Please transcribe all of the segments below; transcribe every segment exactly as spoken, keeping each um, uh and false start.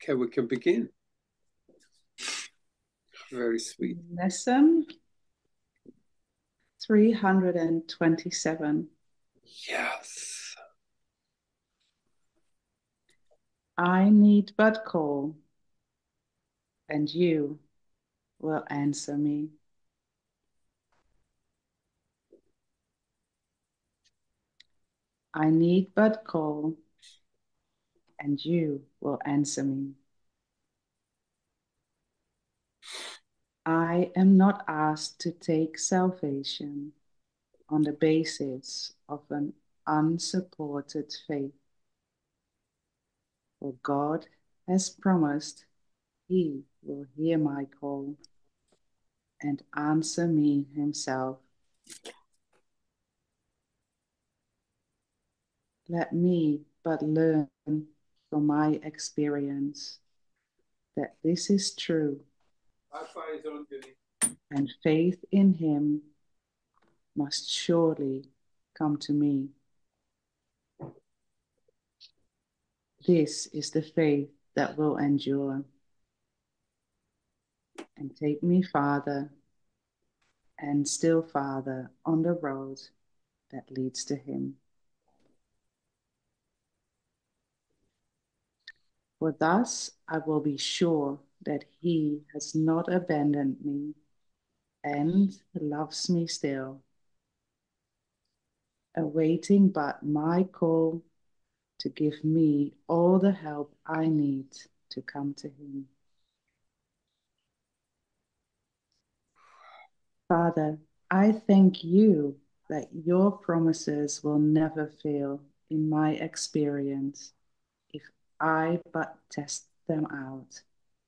Okay, we can begin. Very sweet. Lesson three hundred twenty-seven. Yes. I need but call, and you will answer me. I need but call, and you will answer me. I am not asked to take salvation on the basis of an unsupported faith. For God has promised He will hear my call and answer me Himself. Let me but learn from my experience that this is true, and faith in Him must surely come to me. This is the faith that will endure and take me farther and still farther on the road that leads to Him. For thus I will be sure that He has not abandoned me and loves me still, awaiting but my call to give me all the help I need to come to Him. Father, I thank You that Your promises will never fail in my experience if I but test them out.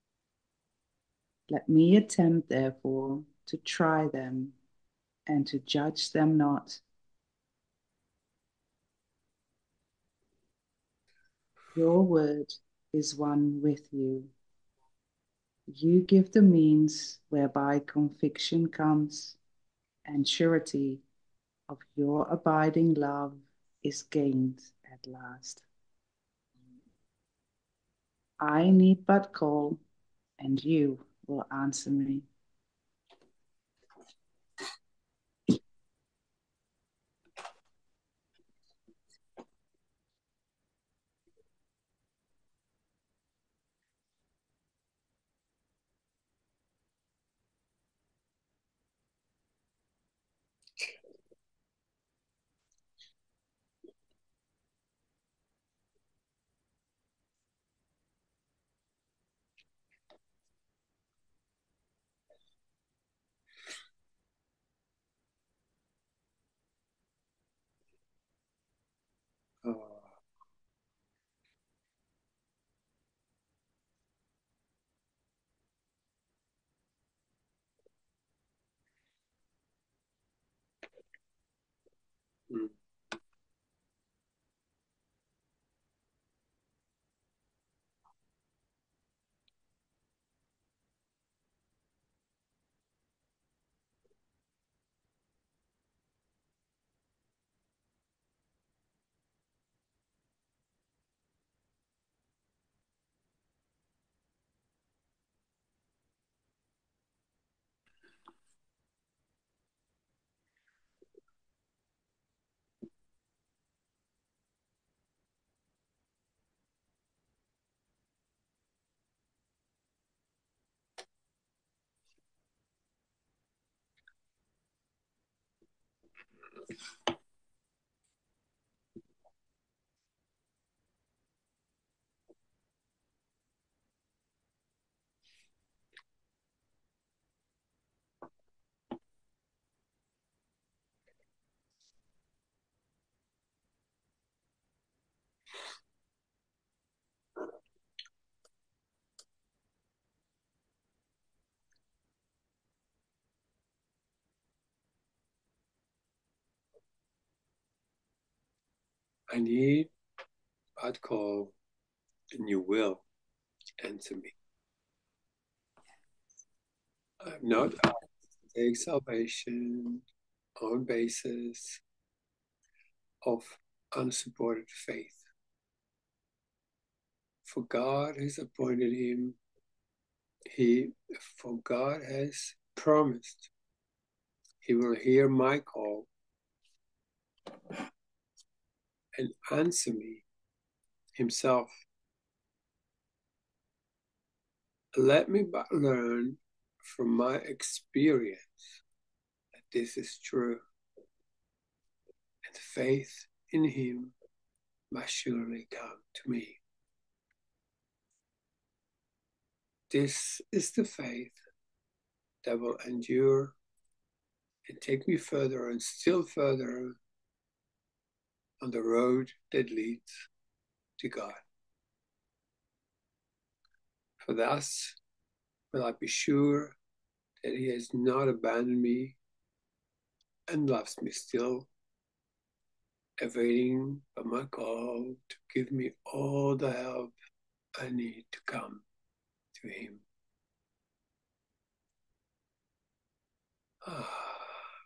Let me attempt, therefore, to try them and to judge them not. Your word is one with You. You give the means whereby conviction comes, and surety of Your abiding love is gained at last. I need but call, and You will answer me. Oh. Mm. I need but call, and You will answer me. I'm not asked to take salvation on basis of unsupported faith. For God has appointed him, he, for God has promised he will hear my call and answer me himself. Let me but learn from my experience that this is true, and faith in him must surely come to me. This is the faith that will endure and take me further and still further on the road that leads to God. For thus will I be sure that he has not abandoned me and loves me still, awaiting for my call to give me all the help I need to come to him. Ah,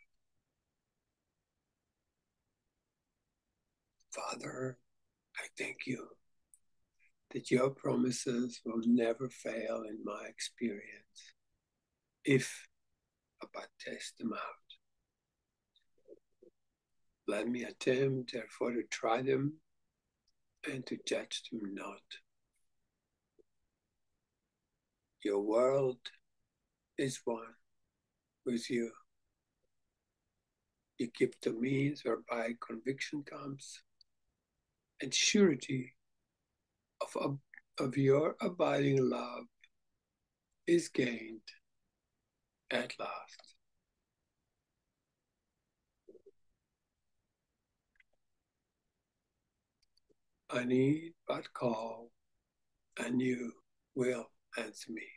Father, I thank you that your promises will never fail in my experience, if I but test them out. Let me attempt, therefore, to try them and to judge them not. Your world is one with you. You give the means whereby conviction comes, and surety of, of, of your abiding love is gained at last. I need but call, and you will answer me.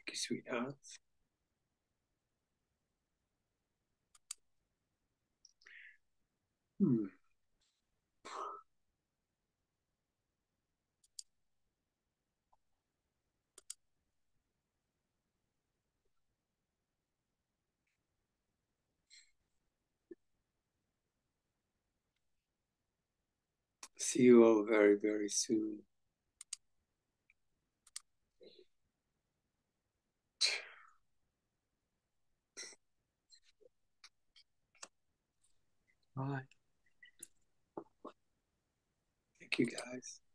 you, sweethearts. Hmm. See you all very, very soon. Bye. Thank you, guys.